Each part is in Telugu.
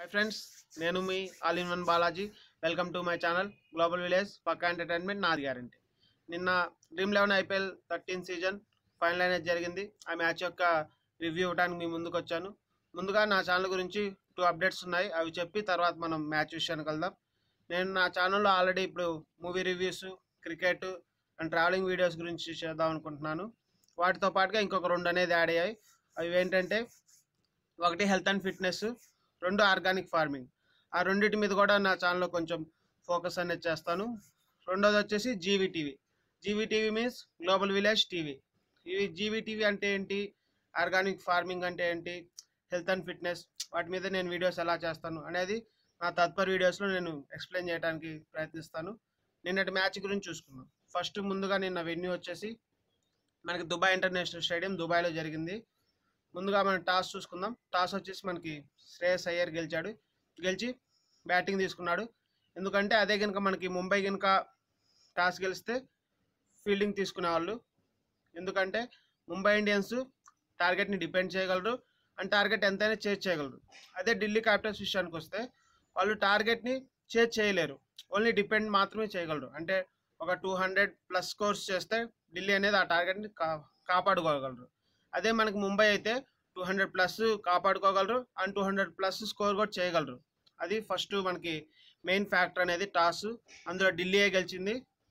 హాయ్ ఫ్రెండ్స్, నేను మీ all in one Balaji. Welcome to my channel global village పక్కా ఎంటర్టైన్మెంట్ నాది గ్యారంటీ. నిన్న డ్రీమ్11 ఐపీఎల్ 13 సీజన్ ఫైనల్ అనేది జరిగింది. ఆ మ్యాచ్ యొక్క రివ్యూ ఇవ్వడానికి మీ ముందుకు వచ్చాను. ముందుగా నా ఛానల్ గురించి 2 అప్డేట్స్ ఉన్నాయి, అవి చెప్పి తర్వాత మనం మ్యాచ్ విషయానికి వెళ్దాం. నేను నా ఛానల్లో ఆల్రెడీ ఇప్పుడు movie reviews, cricket and travelling videos గురించి చేద్దాం అనుకుంటున్నాను. వాటితో పాటుగా ఇంకొక 2 అనేది యాడ్ అయ్యాయి. అవి ఏంటంటే, ఒకటి health and fitness, 2 organic farming. ఆ రెండింటి మీద కూడా నా ఛానల్లో కొంచెం ఫోకస్ అనేది చేస్తాను. రెండోది వచ్చేసి GVTV means global village TV. ఇవి జీవీటీవీ అంటే ఏంటి, ఆర్గానిక్ ఫార్మింగ్ అంటే ఏంటి, హెల్త్ అండ్ ఫిట్నెస్, వాటి మీద నేను వీడియోస్ ఎలా చేస్తాను అనేది నా తదుపరి వీడియోస్లో నేను ఎక్స్ప్లెయిన్ చేయడానికి ప్రయత్నిస్తాను. నిన్నటి మ్యాచ్ గురించి చూసుకుందాం. ఫస్ట్ ముందుగా నిన్న వెన్యూ వచ్చేసి మనకి దుబాయ్ ఇంటర్నేషనల్ స్టేడియం దుబాయ్లో జరిగింది. ముందుగా మనం టాస్ చూసుకుందాం. టాస్ వచ్చేసి మనకి శ్రేయస్ అయ్యర్ గెలిచి బ్యాటింగ్ తీసుకున్నాడు. ఎందుకంటే అదే కనుక మనకి ముంబై కనుక టాస్ గెలిస్తే ఫీల్డింగ్ తీసుకునేవాళ్ళు. ఎందుకంటే ముంబై ఇండియన్స్ టార్గెట్ని డిపెండ్ చేయగలరు అండ్ టార్గెట్ ఎంతైనా చేజ్ చేయగలరు. అదే ఢిల్లీ క్యాపిటల్స్ విషయానికి వస్తే వాళ్ళు టార్గెట్ని చేజ్ చేయలేరు, ఓన్లీ డిపెండ్ మాత్రమే చేయగలరు. అంటే ఒక 200+ స్కోర్స్ చేస్తే ఢిల్లీ అనేది ఆ టార్గెట్ని కాపాడుకోగలరు. అదే మనకి ముంబై అయితే 200+ కాపాడుకోగలరు అండ్ 200+ స్కోర్ కూడా చేయగలరు. అది ఫస్ట్ మనకి మెయిన్ ఫ్యాక్టర్ అనేది టాస్. అందులో ఢిల్లీయే గెలిచింది.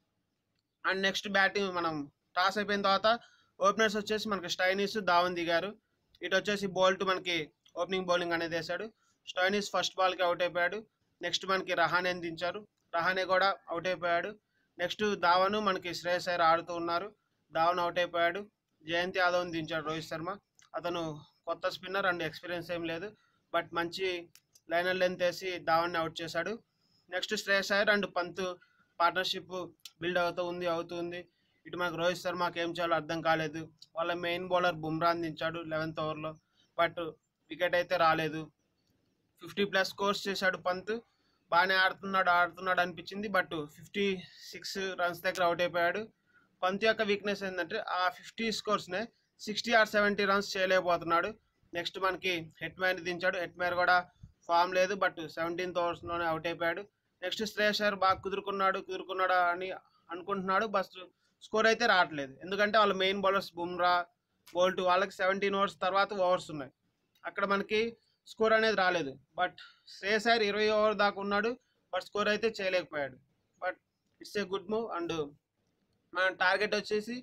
అండ్ నెక్స్ట్ బ్యాటింగ్, మనం టాస్ అయిపోయిన తర్వాత ఓపెనర్స్ వచ్చేసి మనకి స్టైనిస్, ధావన్ దిగారు. ఇటు వచ్చేసి బోల్ట్ మనకి ఓపెనింగ్ బౌలింగ్ అనేది వేశాడు. స్టైనిస్ ఫస్ట్ బాల్కి అవుట్ అయిపోయాడు. నెక్స్ట్ మనకి రహానేని దించారు, రహానే కూడా అవుట్ అయిపోయాడు. నెక్స్ట్ ధావన్, మనకి శ్రేయస్ అయ్యర్ ఆడుతూ ఉన్నారు, ధావన్ అవుట్ అయిపోయాడు. జయంత్ యాదవ్ని దించాడు రోహిత్ శర్మ. అతను కొత్త స్పిన్నర్ అండ్ ఎక్స్పీరియన్స్ ఏం లేదు, బట్ మంచి లైనర్ లెంత్ వేసి ధావన్ని అవుట్ చేశాడు. Next Shreyas Iyer and Pant partnership build అవుతుంది. ఇటు మనకు రోహిత్ శర్మకి ఏం చేయాలో అర్థం కాలేదు. వాళ్ళ మెయిన్ బౌలర్ బుమ్రాని దించాడు 11th ఓవర్లో, బట్ వికెట్ అయితే రాలేదు. 50+ స్కోర్స్ చేశాడు పంత్. బాగానే ఆడుతున్నాడు అనిపించింది, బట్ 56 రన్స్ దగ్గర అవుట్ అయిపోయాడు. పంత్ యొక్క వీక్నెస్ ఏంటంటే ఆ 50 స్కోర్స్నే 60 or 70 రన్స్ చేయలేకపోతున్నాడు. నెక్స్ట్ మనకి హెట్మేర్ దించాడు. హెట్మేర్ కూడా ఫామ్ లేదు, బట్ 17th ఓవర్స్లోనే అవుట్ అయిపోయాడు. నెక్స్ట్ శ్రేయస్ అయ్యర్ బాగా కుదురుకున్నాడా అని అనుకుంటున్నాడు, బట్ స్కోర్ అయితే రావట్లేదు. ఎందుకంటే వాళ్ళ మెయిన్ బౌలర్స్ బుమ్రా, బోల్ట్, వాళ్ళకి 17 ఓవర్స్ తర్వాత ఓవర్స్ ఉన్నాయి. అక్కడ మనకి స్కోర్ అనేది రాలేదు. బట్ శ్రేయస్ అయ్యర్ 20 ఓవర్ దాకా ఉన్నాడు, బట్ స్కోర్ అయితే చేయలేకపోయాడు. But it's a good move. And మన టార్గెట్ వచ్చేసి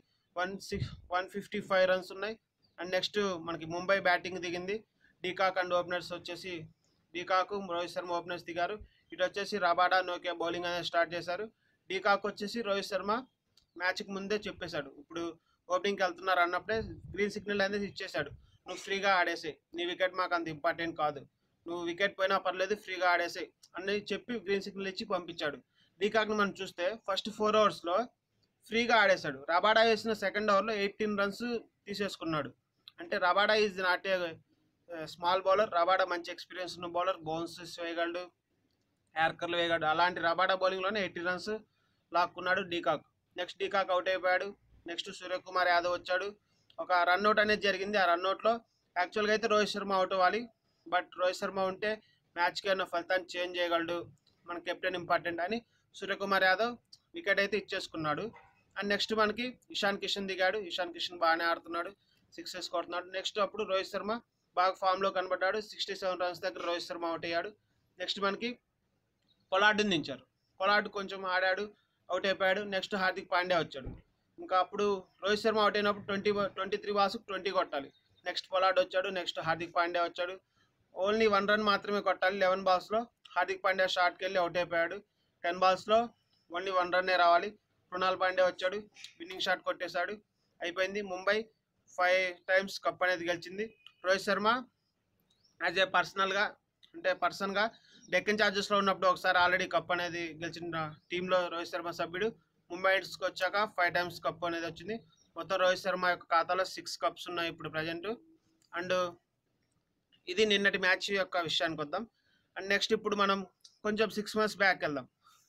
155 రన్స్ ఉన్నాయి. అండ్ నెక్స్ట్ మనకి ముంబై బ్యాటింగ్ దిగింది. డీకాక్ అండ్ ఓపెనర్స్ వచ్చేసి డీకాక్, రోహిత్ శర్మ ఓపెనర్స్ దిగారు. ఇటు వచ్చేసి రబాడా, నోకియా బౌలింగ్ అనేది స్టార్ట్ చేశారు. డీకాక్ వచ్చేసి రోహిత్ శర్మ మ్యాచ్కి ముందే చెప్పేశాడు, ఇప్పుడు ఓపెనింగ్కి వెళ్తున్నారు అన్నప్పుడే గ్రీన్ సిగ్నల్ అనేది ఇచ్చేశాడు. నువ్వు ఫ్రీగా ఆడేసాయి, నీ వికెట్ మాకు అంత ఇంపార్టెంట్ కాదు, నువ్వు వికెట్ పోయినా పర్లేదు ఫ్రీగా ఆడేసాయి అని చెప్పి గ్రీన్ సిగ్నల్ ఇచ్చి పంపించాడు. డీకాక్ని మనం చూస్తే ఫస్ట్ 4 ఓవర్స్లో ఫ్రీగా ఆడేశాడు. రబాడా వేసిన సెకండ్ ఓవర్లో 18 రన్స్ తీసేసుకున్నాడు. అంటే Rabada is not a small bowler. Rabada మంచి ఎక్స్పీరియన్స్ ఉన్న బౌలర్, బౌన్సెస్ వేయగలడు, యార్కర్లు వేయగలడు. అలాంటి రబాడా బౌలింగ్లోనే 80 రన్స్ లాక్కున్నాడు డీకాక్. నెక్స్ట్ డీకాక్ అవుట్ అయిపోయాడు. నెక్స్ట్ సూర్యకుమార్ యాదవ్ వచ్చాడు. ఒక రన్అట్ అనేది జరిగింది. ఆ రన్అట్లో యాక్చువల్గా అయితే రోహిత్ శర్మ అవుట్ అవ్వాలి, బట్ రోహిత్ శర్మ ఉంటే మ్యాచ్కి ఏమైనా ఫలితాన్ని చేంజ్ చేయగలడు, మన కెప్టెన్ ఇంపార్టెంట్ అని సూర్యకుమార్ యాదవ్ వికెట్ అయితే ఇచ్చేసుకున్నాడు. అండ్ నెక్స్ట్ మనకి ఇషాన్ కిషన్ దిగాడు. ఇషాన్ కిషన్ బాగానే ఆడుతున్నాడు, 6 కొడుతున్నాడు. నెక్స్ట్ అప్పుడు రోహిత్ శర్మ బాగా ఫామ్లో కనబడ్డాడు. 67 రన్స్ దగ్గర రోహిత్ శర్మ అవుట్ అయ్యాడు. నెక్స్ట్ మనకి పొలార్డ్ని దించారు. పొలార్డ్ కొంచెం ఆడాడు, అవుట్ అయిపోయాడు. నెక్స్ట్ హార్దిక్ పాండ్యా వచ్చాడు. ఇంకా అప్పుడు రోహిత్ శర్మ అవుట్ అయినప్పుడు 23 బాల్స్ 20 కొట్టాలి. నెక్స్ట్ పొలార్డ్ వచ్చాడు. నెక్స్ట్ హార్దిక్ పాండ్యా వచ్చాడు. ఓన్లీ 1 రన్ మాత్రమే కొట్టాలి. 11 బాల్స్లో హార్దిక్ పాండ్యా షాట్కి వెళ్ళి అవుట్ అయిపోయాడు. 10 బాల్స్లో ఓన్లీ 1 రన్నే రావాలి. కృణాల్ పాండ్యా వచ్చాడు, విన్నింగ్ షాట్ కొట్టేశాడు, అయిపోయింది. ముంబై 5 టైమ్స్ కప్ అనేది గెలిచింది. రోహిత్ శర్మ యాజ్ ఏ పర్సన్గా డెక్కన్ చార్జెస్లో ఉన్నప్పుడు ఒకసారి ఆల్రెడీ కప్ అనేది గెలిచిన టీంలో రోహిత్ శర్మ సభ్యుడు. ముంబై ఇండియన్స్కి వచ్చాక 5 టైమ్స్ కప్ అనేది వచ్చింది. మొత్తం రోహిత్ శర్మ యొక్క ఖాతాలో 6 కప్స్ ఉన్నాయి ఇప్పుడు ప్రజెంట్. అండ్ ఇది నిన్నటి మ్యాచ్ యొక్క విషయానికి వద్దాం. అండ్ నెక్స్ట్ ఇప్పుడు మనం కొంచెం 6 months బ్యాక్ వెళ్దాం.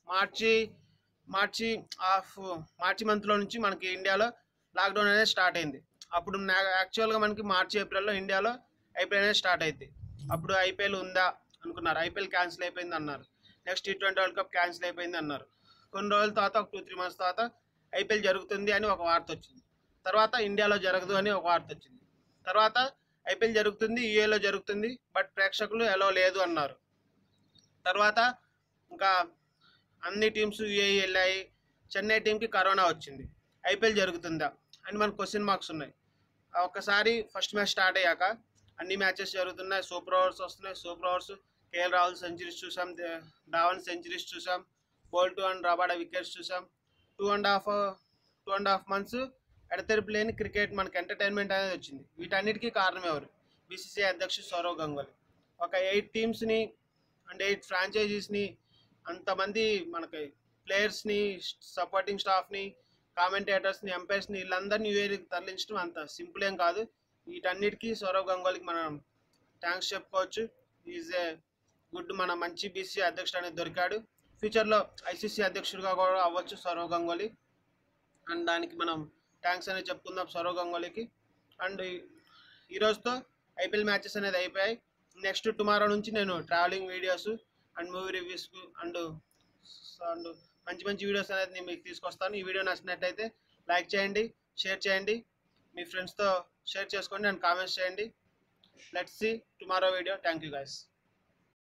మార్చి మంత్లో నుంచి మనకి ఇండియాలో లాక్డౌన్ అనేది స్టార్ట్ అయింది. అప్పుడు యాక్చువల్గా మనకి మార్చి ఏప్రిల్లో ఇండియాలో ఐపీఎల్ అనేది స్టార్ట్ అయింది. అప్పుడు ఐపీఎల్ ఉందా అనుకున్నారు. ఐపీఎల్ క్యాన్సిల్ అయిపోయింది అన్నారు. Next T20 world cup cancel అయిపోయింది అన్నారు. కొన్ని రోజుల తర్వాత ఒక 2-3 మంత్స్ తర్వాత ఐపీఎల్ జరుగుతుంది అని ఒక వార్త వచ్చింది. తర్వాత ఇండియాలో జరగదు అని ఒక వార్త వచ్చింది. తర్వాత ఐపీఎల్ జరుగుతుంది, యూఏలో జరుగుతుంది, బట్ ప్రేక్షకులు ఎలో లేదు అన్నారు. తర్వాత ఇంకా అన్ని టీమ్స్ యూఏఈ వెళ్ళాయి. చెన్నై టీంకి కరోనా వచ్చింది. ఐపీఎల్ జరుగుతుందా అని మనకు క్వశ్చన్ మార్క్స్ ఉన్నాయి. ఒక్కసారి ఫస్ట్ మ్యాచ్ స్టార్ట్ అయ్యాక అన్ని మ్యాచెస్ జరుగుతున్నాయి, సూపర్ ఓవర్స్ వస్తున్నాయి. Super overs KL Rahul centuries చూసాం, ధావన్ సెంచరీస్ చూసాం, బోల్ట్ అండ్ రబాడా వికెట్స్ చూసాం. 2.5 మంత్స్ ఎడతెరిపి లేని క్రికెట్ మనకి ఎంటర్టైన్మెంట్ అనేది వచ్చింది. వీటన్నిటికీ కారణం ఎవరు? బీసీసీఐ అధ్యక్షుడు సౌరవ్ గంగూలీ. ఒక 8 టీమ్స్ని అండ్ 8 ఫ్రాంచైజీస్ని, అంతమంది మనకి ప్లేయర్స్ని, సపోర్టింగ్ స్టాఫ్ని, కామెంటేటర్స్ని, ఎంపైర్స్ని వీళ్ళందరినీ యూఏకి తరలించడం అంత సింపుల్ ఏం కాదు. వీటన్నిటికీ సౌరవ్ గంగూలీకి మనం థ్యాంక్స్ చెప్పుకోవచ్చు. ఈజ్ ఏ గుడ్, మన మంచి బీసీసీ అధ్యక్షుడు అనేది దొరికాడు. ఫ్యూచర్లో ఐసీసీ అధ్యక్షుడిగా కూడా అవ్వచ్చు సౌరవ్ గంగూలీ. అండ్ దానికి మనం థ్యాంక్స్ అనేది చెప్పుకుందాం సౌరవ్ గంగూలీకి. అండ్ ఈ రోజుతో ఐపీఎల్ మ్యాచెస్ అనేది అయిపోయాయి. నెక్స్ట్ టుమారో నుంచి నేను travelling videos and movie reviews and మంచి మంచి వీడియోస్ అనేది నేను మీకు తీసుకొస్తాను. ఈ వీడియో నచ్చినట్టయితే లైక్ చేయండి, షేర్ చేయండి, మీ ఫ్రెండ్స్తో షేర్ చేసుకోండి అండ్ కామెంట్స్ చేయండి. Let's see tomorrow video. Thank you guys.